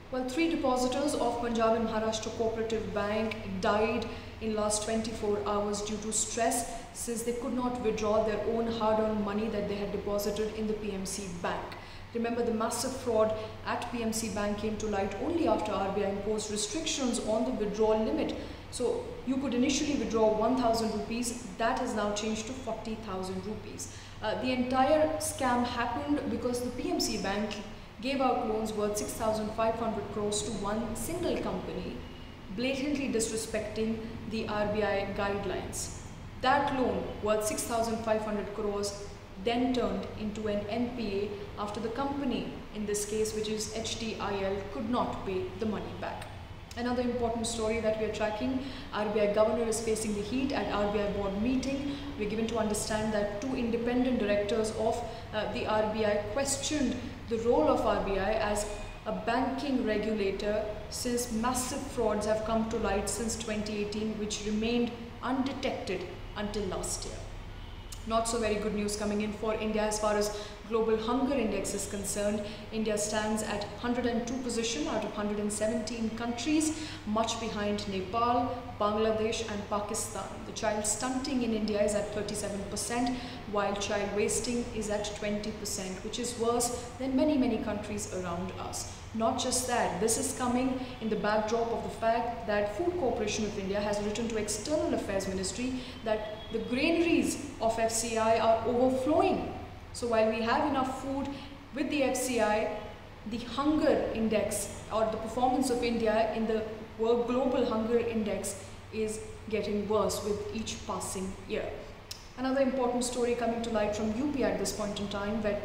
Well, 3 depositors of Punjab and Maharashtra Cooperative Bank died in last 24 hours due to stress since they could not withdraw their own hard-earned money that they had deposited in the PMC Bank. Remember, the massive fraud at PMC Bank came to light only after RBI imposed restrictions on the withdrawal limit. So you could initially withdraw 1,000 rupees, that has now changed to 40,000 rupees. The entire scam happened because the PMC Bank gave out loans worth 6,500 crores to one single company, blatantly disrespecting the RBI guidelines. That loan worth 6,500 crores then turned into an NPA after the company, in this case which is HDIL, could not pay the money back. Another important story that we are tracking, RBI governor is facing the heat at RBI board meeting. We are given to understand that 2 independent directors of the RBI questioned the role of RBI as a banking regulator since massive frauds have come to light since 2018, which remained undetected until last year. Not so very good news coming in for India as far as global hunger index is concerned. India stands at 102 position out of 117 countries, much behind Nepal, Bangladesh and Pakistan. The child stunting in India is at 37%, while child wasting is at 20%, which is worse than many countries around us. Not just that, this is coming in the backdrop of the fact that Food Corporation of India has written to External Affairs Ministry that the granaries of FCI are overflowing. So while we have enough food with the FCI, the hunger index or the performance of India in the World Global Hunger Index is getting worse with each passing year. Another important story coming to light from UP at this point in time, where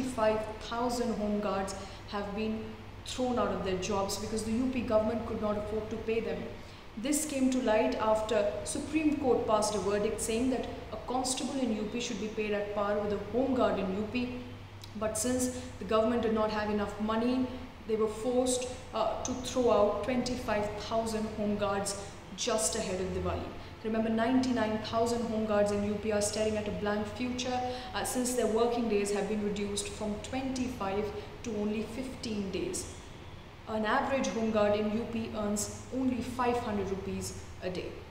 25,000 home guards have been thrown out of their jobs because the UP government could not afford to pay them. This came to light after Supreme Court passed a verdict saying that a constable in UP should be paid at par with a home guard in UP. But since the government did not have enough money, they were forced to throw out 25,000 home guards just ahead of Diwali. Remember, 99,000 home guards in UP are staring at a blank future since their working days have been reduced from 25 to only 15 days. An average home guard in UP earns only 500 rupees a day.